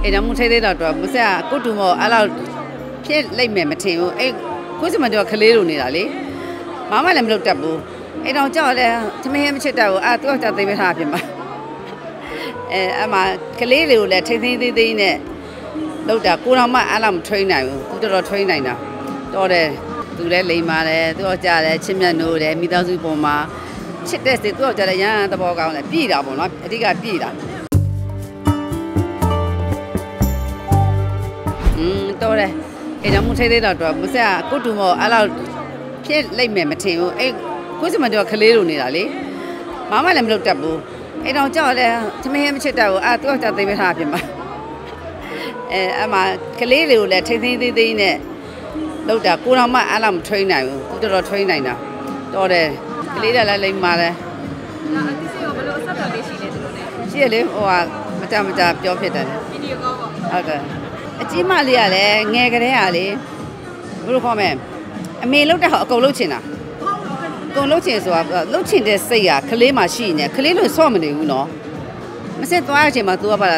အဲ့တော့မထိုးသေးတော့မစက်ကုတူမောအဲ့လောက်ဖြစ်လိုက်မယ်မထင်ဘူးအဲ့ကိုစမတော့ကလေးလိုနေတာလေမမလည်းမလုပ်တတ်ဘူးအဲ့တော့ကြောက်တယ်သမင်းမချစ်တတ်ဘူးသူကသိပေးထားဖြစ်မှာအမကလေးလေးကိုလည်းထိန်းသိမ်းနဲ့လောက်တာကိုတော်မှအဲ့လောက်မထိန်းနိုင်ဘူးသူတော်တော်ထိန်းနိုင်တာတော်တယ်သူလည်းလိမ်ပါတယ်သူကကြားတယ်ချစ်မြတ်နိုးတယ်မိသားစုပေါ်မှာချစ်တဲ့စိတ်သူကကြားတယ်ရန်သဘောကောင်းတယ်ပြည်တာပေါ့နော်အဓိကပြည်တာတော်တယ်အဲ့တော့မထိုးသေးတော့မစက်ကုတူမောအဲ့လောက်ဖြစ်လိုက်မယ်မထင်ဘူးအဲ့ကိုစမတော့ကလေးလိုနေတာလေမမလည်းမလုပ်တတ်ဘူးအဲ့တော့ကြောက်တယ်သမင်းမချစ်တတ်ဘူးသူကသိပေးထားဖြစ်မှာအမကလေးလေးကိုလည်းထိန်းသိမ်းနဲ့လောက်တာကိုတော်မှအဲ့လောက်မထိန်းနိုင်ဘူးသူတော်တော်ထိန်းနိုင်တာတော်တယ်ကလေးလည်းလိမ်ပါတယ်ဒါအတိစီရောဘယ်လိုအဆက်အသွယ်လေးရှိလဲသူတို့နဲ့ရှိရလေဟိုကမကြပြောဖြစ်တယ်ဗီဒီယိုကောပေါ့ဟုတ်တယ်အကြီးမလေးကလည်းငယ်ကလေးကလေဘယ်လိုခေါ်မလဲအမေလောက်တာအကုန်လုံးချင်တာအကုန်လုံးချင်ဆိုတာလှုပ်ချင်တဲ့စိတ်ကကလေးမှရှိနေကလေးလို့ဆော့မနေဘူးနော်မစစ်သွားတဲ့အချိန်မှာ तू ကပါ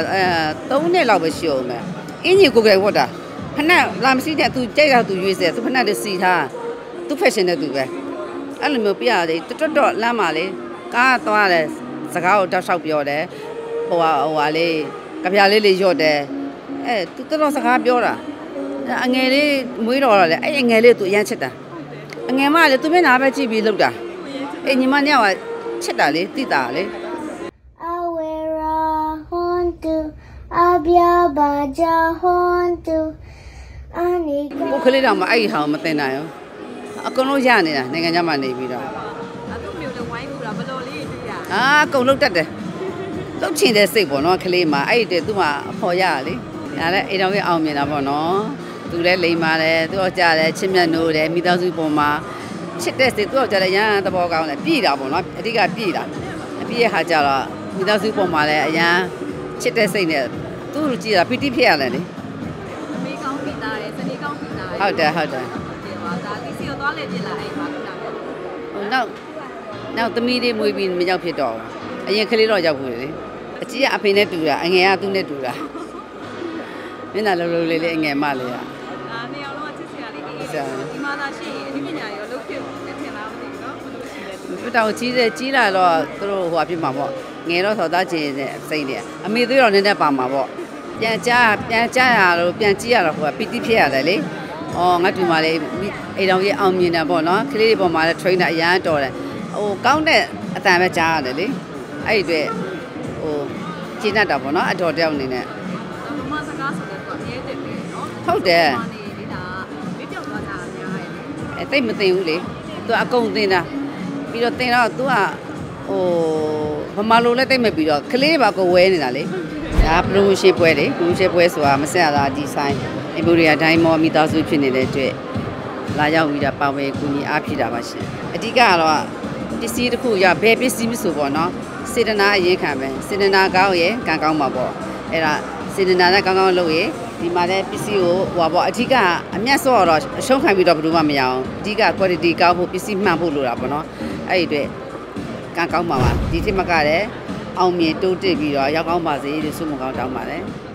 3နှစ်လောက်ပဲရှိအောင်မယ်အင်းကြီးကိုယ်ကဝတ်တာဖနက်လာမစီးတဲ့ तू ကြိုက်တာ तू ရွေးစဲ तू ဖနက်တွေစီထား तू fashion နဲ့ तू ပဲအဲ့လိုမျိုးပြရတယ်တော်လမ်းပါလေကားသွားတယ်စကားကိုတောက်လျှောက်ပြောတယ်ဟိုဟာလေးကြပြလေးရော့တယ်သူတော်စကားပြောတာအငယ်လေးမွေးတော်တယ်အဲ့အငယ်လေးသူအရန်ချစ်တာအငယ်မလည်းသူမျက်နှာပဲကြည့်ပြီးလှုပ်တာအဲ့ညီမနှစ်ယောက်ကချစ်တာလေတိတာလေအဝေရာဟွန်တူအပြာဘာဂျာဟွန်တူအနီကိုကလေးတော့မအဲ့ဒီဟာမသိနိုင်ဘူးအကုန်လုံးရနေတာနိုင်ငံခြားမှာနေပြီးတော့အခုမျိုးလည်းဝိုင်းကူတာဘလို့လေးတွေ့ရအကုန်လုံးတက်တယ်လှုပ်ချင်တဲ့စိတ်ပေါ့နော်ကလေးမှာအဲ့ဒီသူ့မှာအဖော်ရလေဒါလည်းအိမ်တော်ကြီးအောင်မြင်တာပေါ့နော်သူလည်းလိမ်ပါတယ်သူကကြားတယ်ချစ်မြတ်နိုးတယ်မိသားစုပေါ်မှာချစ်တဲ့စိတ်သူကကြားတယ်ရန်သဘောကောင်းတယ်ပြည်တာပေါ့နော်အဓိကပြည်တာအပြည့်ရဲ့ဟာကြတော့မိသားစုပေါ်မှာလည်းအရန်ချစ်တဲ့စိတ်နဲ့သူ့လူကြည့်တာပီတိဖြစ်ရတယ်လေအမေကောင်းပြီးသားတယ်စနေကောင်းပြီးသားဟုတ်တယ်ဒါဒီစီရောသွားလေပြလာအိမ်မှာပြလာတယ်ဟိုနောက်သမီးလေးမွေးပြီးမရောက်ဖြစ်တော့အရင်ကလေးတော့ရောက်ဘူးလေအကြီးကအဖေနဲ့တူတာအငယ်ကသူ့နဲ့တူတာမျက်နှာလုံးလုံးလေးအငယ်မလေးอ่ะနေအောင်လုံးချစ်စရာလေးဒီမှာသာရှိရင်အဒီပညာရောလုပ်ဖြစ်နေထင်လားမသိဘူးเนาะဘယ်လိုရှိလဲသူတောင်ကြီးလာတော့သူတို့ဟိုအဖြစ်မှာပေါ့ငယ်တော့သောသားချင်းနဲ့စိတ်နဲ့အမေသွေးတော်နည်းနည်းပါမှာပေါ့ပြန်ကြားရတော့ပြန်ကြည့်ရတော့ဟိုကပီတိဖြစ်ရတယ်လေငါတူမလေးအိမ်တော်ကြီးအောင်မြင်တာပေါ့နော်ကလေးတွေပေါ်မှာလည်း train တာအရန်တော်တယ်ဟိုကောင်းတဲ့အတန်ပဲကြားရတယ်လေအဲ့ဒီအတွက်ဟိုကျင်းတတ်တာပေါ့နော်အတော်တယောက်အနေနဲ့မမစကားဆိုတော့အရေးတက်ပြီเนาะဟုတ်တယ်ဒီဒါမေးပြောက်သွားတာအများကြီးတိတ်မသိဘူးလေသူအကုန်သိတာပြီးတော့သိတော့ तू ကဟိုဗမာလိုလည်းတိတ်မပြီးတော့ကလေးပါကိုဝဲနေတာလေဒါ promotion ပွဲလေ promotion ပွဲဆိုတာမဆက်ရတာဒီဆိုင်အင်ဘူရီယာဒိုင်းမော်မိသားစုဖြစ်နေတဲ့အတွက်လာရောက်ပြီးတော့ပါဝယ်ကူညီအားဖြစ်တာပါရှင်အဓိကကတော့ပစ္စည်းတစ်ခုရဘယ်ပစ္စည်းမဆိုပေါ့နော်စေတနာအရင်ခံပဲစေတနာကောင်းရဲ့ကံကောင်းမှာပေါ့အဲ့ဒါစေတနာနဲ့ကောင်းကောင်းလုပ်ရဲ့ဒီမှာလည်းပစ္စည်းကိုဟိုပါပေါ့အဓိကအမျက်စော့တော့အရှုံးခံပြီးတော့ဘယ်သူမှမရအောင်အဓိက quality ကောင်းဖို့ပစ္စည်းမှန်ဖို့လိုတာပေါ့နော်အဲ့ဒီအတွက်ကံကောင်းပါပါဒီထက်မကလည်းအောင်မြင်တိုးတက်ပြီးတော့ရောက်ကောင်းပါစေလို့ဆုမကောင်းတောင်းပါတယ်